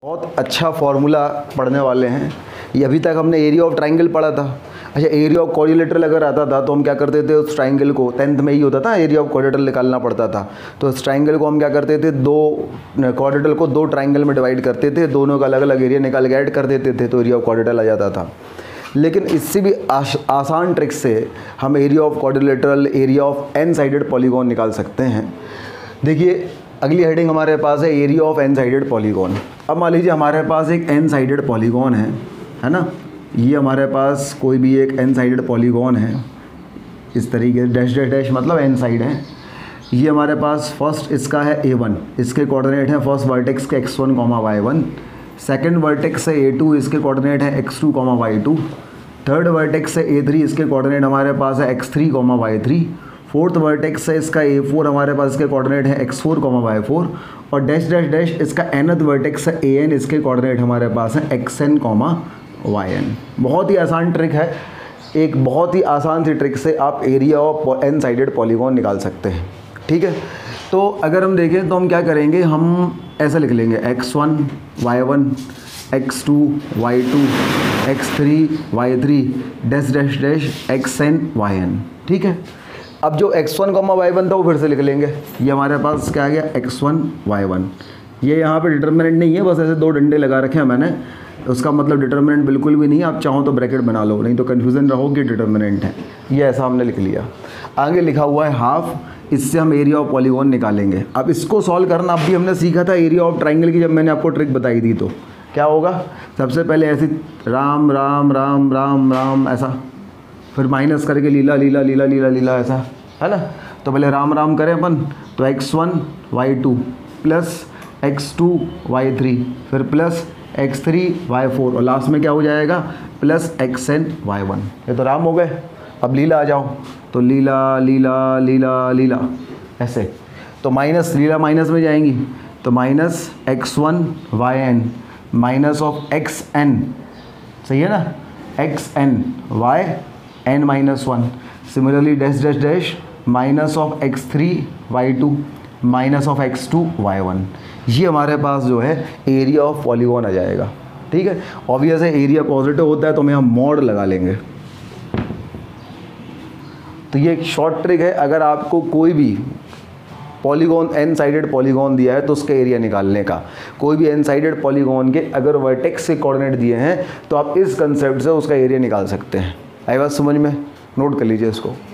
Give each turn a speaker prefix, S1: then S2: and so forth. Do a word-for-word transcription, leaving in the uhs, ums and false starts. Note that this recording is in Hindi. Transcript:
S1: बहुत अच्छा फॉर्मूला पढ़ने वाले हैं। ये अभी तक हमने एरिया ऑफ ट्राइंगल पढ़ा था। अच्छा, एरिया ऑफ क्वाड्रिलेटरल अगर आता था तो हम क्या करते थे, उस ट्राइंगल को टेंथ में ही होता था, एरिया ऑफ क्वाड्रिलेटरल निकालना पड़ता था। तो इस ट्राइंगल को हम क्या करते थे, दो क्वाड्रिलेटरल को दो ट्राइंगल में डिवाइड करते थे, दोनों का अलग अलग एरिया निकाल के ऐड कर देते थे तो एरिया ऑफ क्वाड्रिलेटरल आ जाता था। लेकिन इससे भी आश, आसान ट्रिक से हम area of quadrilateral, area of n sided polygon निकाल सकते हैं। देखिए, अगली हेडिंग हमारे पास है area of n sided polygon. अब मान लीजिए हमारे पास एक एन साइडेड पॉलीगॉन है, है ना। ये हमारे पास कोई भी एक एन साइडेड पॉलीगॉन है, इस तरीके से डैश डैश डैश मतलब एन साइड है। ये हमारे पास फर्स्ट इसका है ए वन, इसके कोऑर्डिनेट है फर्स्ट वर्टेक्स के x one comma y one, second vertex है ए टू, इसके कोऑर्डिनेट है x two comma y two, third vertex है ए थ्री, इसके कोऑर्डिनेट हमारे पास है x three comma y three, fourth vertex है इसका ए फोर, हमारे पास इसके कोऑर्डिनेट है x four comma y four, और डैश डैश डैश इसका एनथ वर्टेक्स है ए एन, इसके कोऑर्डिनेट हमारे पास है x n comma y n. बहुत ही आसान ट्रिक है, एक बहुत ही आसान सी ट्रिक से आप area of n sided polygon निकाल सकते हैं। ठीक है, तो अगर हम देखें तो हम क्या करेंगे, हम ऐसा लिख लेंगे x one y one, x two y two, x three y three, dash dash dash x n y n. ठीक है, अब जो x one comma y one था वो फिर से लिख लेंगे। ये हमारे पास क्या आ गया, एक्स वन वाई वन। ये यहाँ पे डिटर्मिनेंट नहीं है, बस ऐसे दो डंडे लगा रखे हैं मैंने, उसका मतलब डिटर्मिनेंट बिल्कुल भी नहीं है। आप चाहो तो ब्रैकेट बना लो, नहीं तो कन्फ्यूज़न रहो कि डिटर्मिनेंट है। ये ऐसा हमने लिख लिया। आगे लिखा हुआ है हाफ, इससे हम एरिया ऑफ पॉलीगॉन निकालेंगे। अब इसको सॉल्व करना अब भी हमने सीखा था एरिया ऑफ ट्राइंगल की, जब मैंने आपको ट्रिक बताई थी। तो क्या होगा, सबसे पहले ऐसे राम राम राम राम राम ऐसा, फिर माइनस करके लीला लीला लीला लीला लीला ऐसा, है ना। तो पहले राम राम करें अपन, तो x one y two plus x two y three, फिर plus x three y four, और लास्ट में क्या हो जाएगा, plus x n y one. ये तो राम हो गए। अब लीला आ जाओ, तो लीला लीला लीला लीला ऐसे, तो माइनस लीला माइनस में जाएंगी, तो minus x one y n minus of x n, सही है ना, x n y n minus one. Similarly dash dash dash minus of x three y two minus of x two y one. ये हमारे पास जो है एरिया ऑफ पॉलीगॉन आ जाएगा। ठीक है, ऑब्वियस है एरिया पॉजिटिव होता है तो हमें हम मॉड लगा लेंगे। तो ये एक शॉर्ट ट्रिक है, अगर आपको कोई भी पॉलीगॉन एन साइडेड पॉलीगॉन दिया है तो उसका एरिया निकालने का, कोई भी एन साइडेड पॉलीगॉन के अगर वर्टेक्स के कोऑर्डिनेट दिए हैं तो आप इस कंसेप्ट से उसका एरिया निकाल सकते हैं। आई बात समझ में, नोट कर लीजिए इसको।